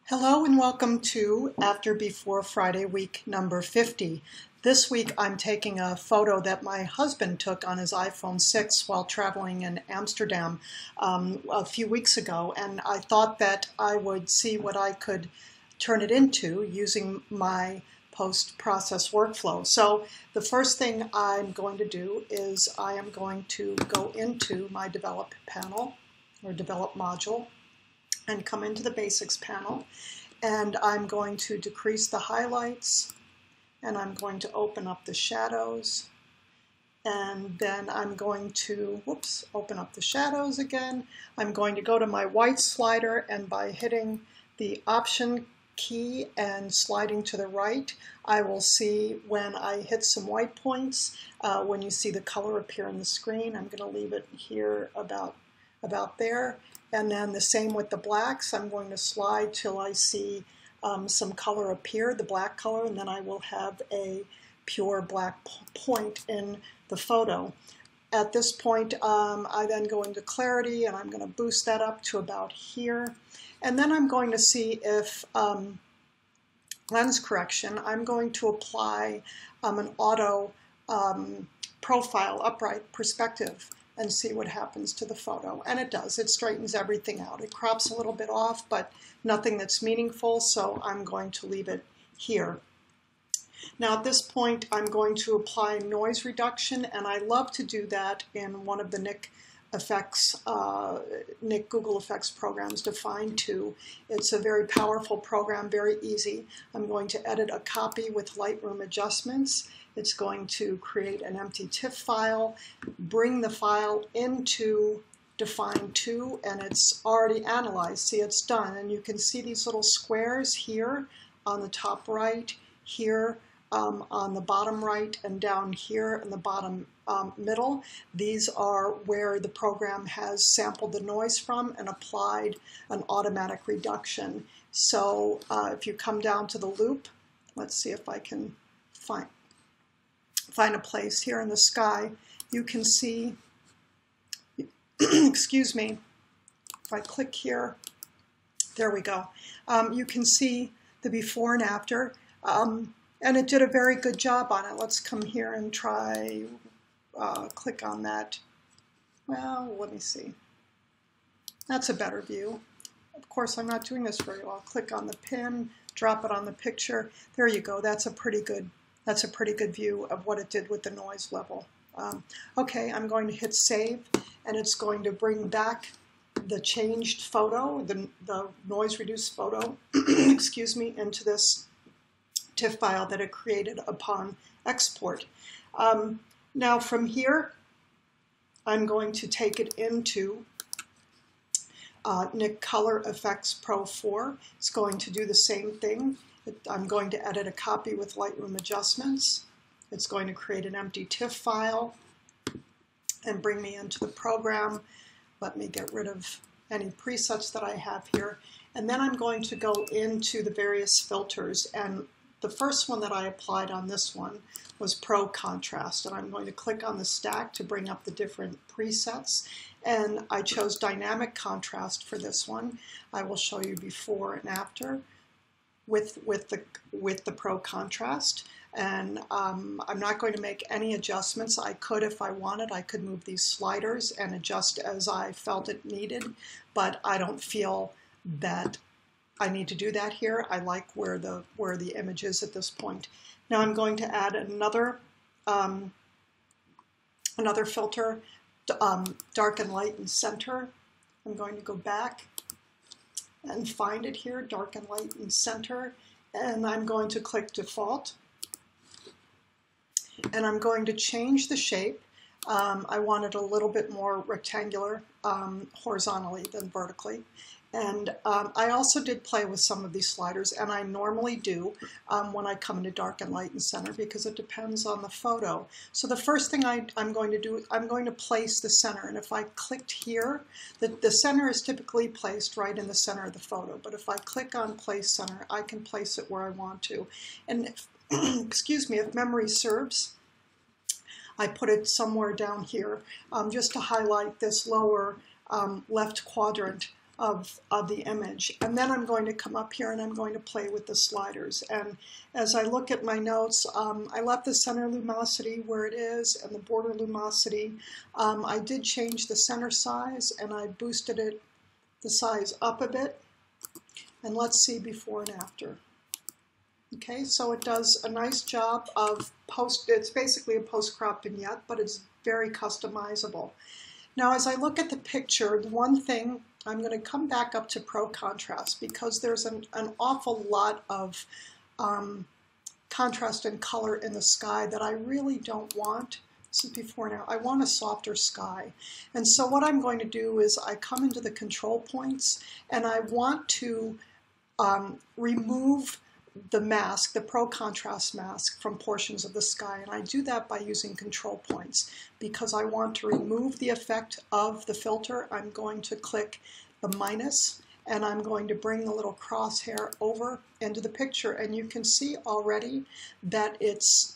Hello and welcome to After Before Friday week number 50. This week I'm taking a photo that my husband took on his iPhone 6 while traveling in Amsterdam a few weeks ago, and I thought that I would see what I could turn it into using my post-process workflow. So the first thing I'm going to do is I am going to go into my Develop panel or Develop module and come into the Basics panel, and I'm going to decrease the highlights, and I'm going to open up the shadows, and then I'm going to, open up the shadows again. I'm going to go to my white slider, and by hitting the Option key and sliding to the right, I will see when I hit some white points, when you see the color appear on the screen. I'm going to leave it here about there. And then the same with the blacks. I'm going to slide till I see some color appear, the black color, and then I will have a pure black point in the photo. At this point, I then go into clarity, and I'm going to boost that up to about here. And then I'm going to see if lens correction, I'm going to apply an auto profile upright perspective and see what happens to the photo. And it does. It straightens everything out. It crops a little bit off, but nothing that's meaningful, so I'm going to leave it here. Now at this point, I'm going to apply noise reduction, and I love to do that in one of the Nik Google Effects programs, Define 2. It's a very powerful program, very easy. I'm going to edit a copy with Lightroom adjustments. It's going to create an empty TIFF file, bring the file into Define 2, and it's already analyzed. See, it's done. And you can see these little squares here on the top right, here on the bottom right, and down here in the bottom middle. These are where the program has sampled the noise from and applied an automatic reduction. So if you come down to the loop, let's see if I can find a place here in the sky, you can see, excuse me, if I click here, there we go. You can see the before and after, and it did a very good job on it. Let's come here and try, click on that. Well, let me see. That's a better view. Of course, I'm not doing this very well. Click on the pin, drop it on the picture. There you go. That's a pretty good view of what it did with the noise level. Okay, I'm going to hit save, and it's going to bring back the changed photo, the noise reduced photo, excuse me, into this TIFF file that it created upon export. Now from here, I'm going to take it into Nik Color Efex Pro 4. It's going to do the same thing. I'm going to edit a copy with Lightroom adjustments. It's going to create an empty TIFF file and bring me into the program. Let me get rid of any presets that I have here. And then I'm going to go into the various filters. And the first one that I applied on this one was Pro Contrast. And I'm going to click on the stack to bring up the different presets. And I chose Dynamic Contrast for this one. I will show you before and after with the Pro Contrast. And I'm not going to make any adjustments. I could, if I wanted, I could move these sliders and adjust as I felt it needed, but I don't feel that I need to do that here. I like where the image is at this point. Now I'm going to add another filter, dark and light and center. I'm going to go back and find it here, dark and light and center, and I'm going to click default, and I'm going to change the shape. I want it a little bit more rectangular horizontally than vertically. And I also did play with some of these sliders, and I normally do when I come into dark and light and center, because it depends on the photo. So the first thing I'm going to do, I'm going to place the center. And if I clicked here, the center is typically placed right in the center of the photo. But if I click on Place Center, I can place it where I want to. And if, excuse me, if memory serves, I put it somewhere down here just to highlight this lower left quadrant of the image. And then I'm going to come up here and I'm going to play with the sliders. And as I look at my notes, I left the center lumosity where it is and the border lumosity. I did change the center size and I boosted it, the size up a bit. And let's see before and after. Okay, so it does a nice job of it's basically a post-crop vignette, but it's very customizable. Now, as I look at the picture, the one thing, I'm going to come back up to Pro Contrast because there's an awful lot of contrast and color in the sky that I really don't want. This is before now. I want a softer sky. And so what I'm going to do is I come into the control points and I want to remove the mask, the Pro Contrast mask, from portions of the sky. And I do that by using control points. Because I want to remove the effect of the filter, I'm going to click the minus and I'm going to bring the little crosshair over into the picture. And you can see already that it's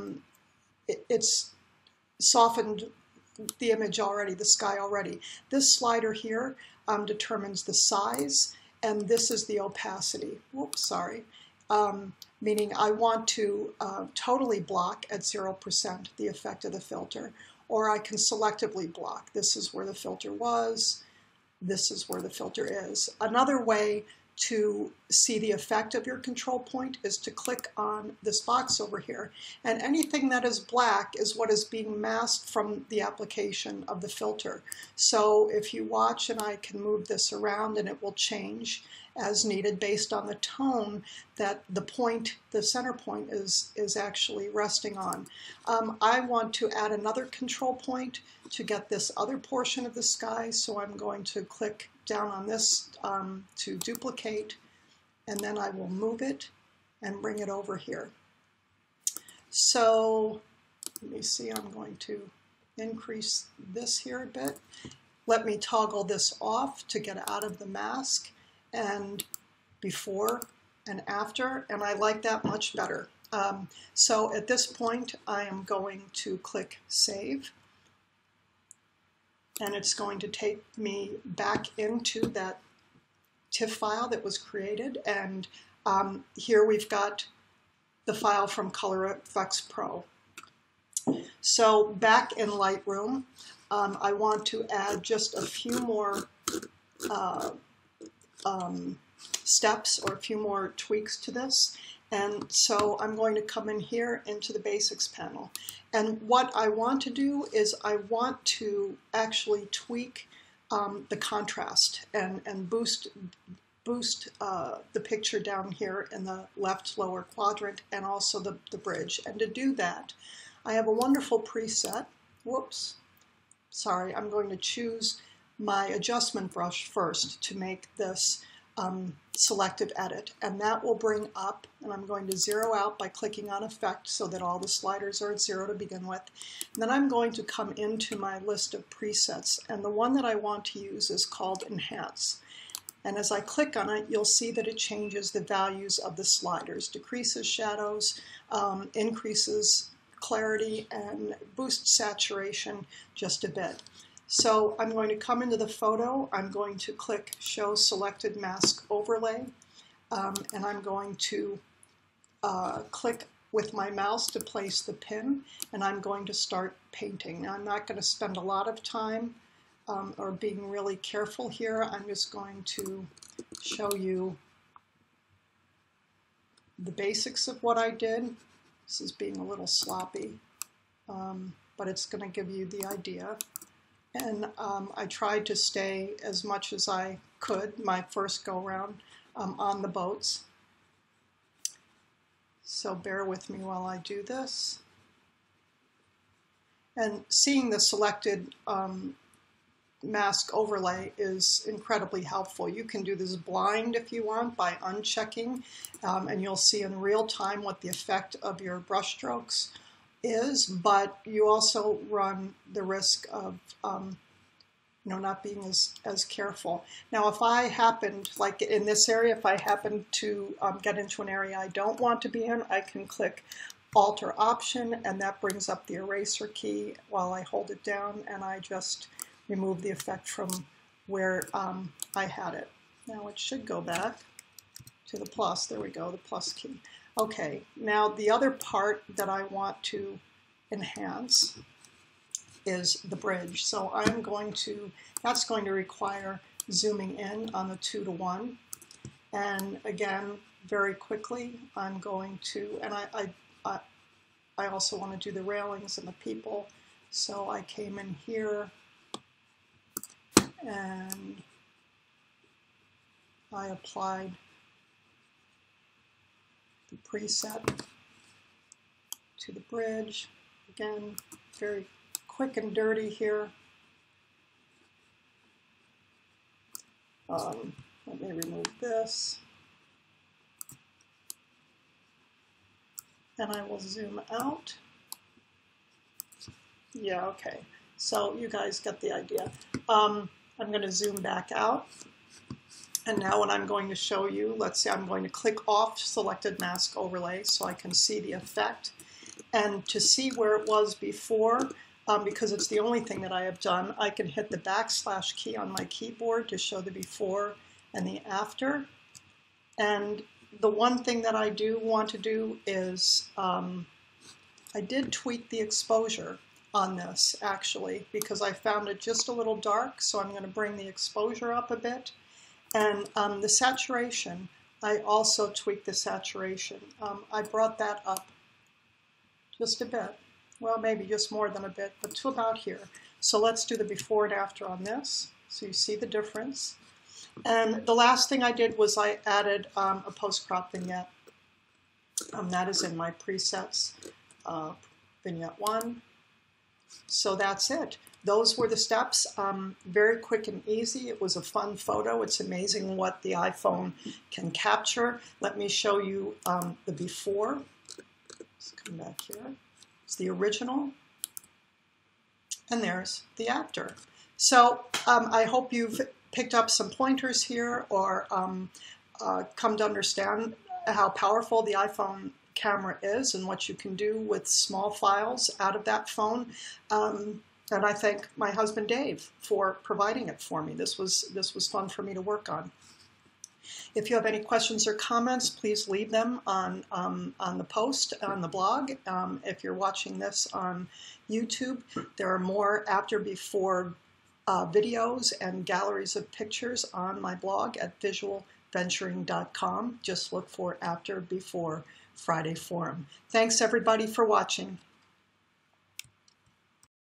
softened the image already, the sky already. This slider here determines the size, and this is the opacity. Whoops, sorry. Meaning I want to totally block at 0% the effect of the filter, or I can selectively block. This is where the filter was, this is where the filter is. Another way to see the effect of your control point is to click on this box over here, and anything that is black is what is being masked from the application of the filter. So if you watch, and I can move this around and it will change as needed based on the tone that the center point is actually resting on. I want to add another control point to get this other portion of the sky, so I'm going to click down on this to duplicate, and then I will move it and bring it over here. So let me see, I'm going to increase this here a bit. Let me toggle this off to get out of the mask, and before and after, and I like that much better. So at this point I am going to click Save, and it's going to take me back into that TIFF file that was created, and here we've got the file from Color Efex Pro. So back in Lightroom, I want to add just a few more steps or a few more tweaks to this. And so I'm going to come in here into the Basics panel. And what I want to do is I want to actually tweak the contrast and boost the picture down here in the left lower quadrant, and also the bridge. And to do that, I have a wonderful preset. Whoops, sorry, I'm going to choose my adjustment brush first to make this selective edit, and that will bring up, and I'm going to zero out by clicking on Effect so that all the sliders are at 0 to begin with. And then I'm going to come into my list of presets, and the one that I want to use is called Enhance. And as I click on it, you'll see that it changes the values of the sliders, decreases shadows, increases clarity, and boosts saturation just a bit. So I'm going to come into the photo, I'm going to click Show Selected Mask Overlay, and I'm going to click with my mouse to place the pin, and I'm going to start painting. Now I'm not going to spend a lot of time or being really careful here. I'm just going to show you the basics of what I did. This is being a little sloppy, but it's going to give you the idea. And I tried to stay as much as I could my first go-round on the boats. So bear with me while I do this. And seeing the selected mask overlay is incredibly helpful. You can do this blind if you want by unchecking, and you'll see in real time what the effect of your brush strokes is, but you also run the risk of not being as careful. Now if I happened, like in this area, if I happen to get into an area I don't want to be in, I can click Alt or Option, and that brings up the eraser key while I hold it down, and I just remove the effect from where I had it. Now it should go back to the plus. There we go, the plus key. Okay, now the other part that I want to enhance is the bridge. So that's going to require zooming in on the 2:1. And again, very quickly, I'm going to, and I also want to do the railings and the people. So I came in here and I applied the preset to the bridge. Again, very quick and dirty here. Let me remove this. And I will zoom out. Yeah, okay. So you guys get the idea. I'm going to zoom back out. And now what I'm going to show you, let's say I'm going to click off selected mask overlay so I can see the effect. And to see where it was before, because it's the only thing that I have done, I can hit the / key on my keyboard to show the before and the after. And the one thing that I do want to do is, I did tweak the exposure on this actually, because I found it just a little dark, so I'm going to bring the exposure up a bit. And the saturation, I also tweaked the saturation. I brought that up just a bit. Well, maybe just more than a bit, but to about here. So let's do the before and after on this, so you see the difference. And the last thing I did was I added a post-crop vignette. That is in my presets, vignette 1. So that's it. Those were the steps. Very quick and easy. It was a fun photo. It's amazing what the iPhone can capture. Let me show you the before. Let's come back here. It's the original. And there's the after. So I hope you've picked up some pointers here, or come to understand how powerful the iPhone camera is and what you can do with small files out of that phone. And I thank my husband Dave for providing it for me. This was fun for me to work on. If you have any questions or comments, please leave them on the post on the blog. If you're watching this on YouTube, there are more after-before videos and galleries of pictures on my blog at visualventuring.com. Just look for After Before Friday Forum. Thanks everybody for watching.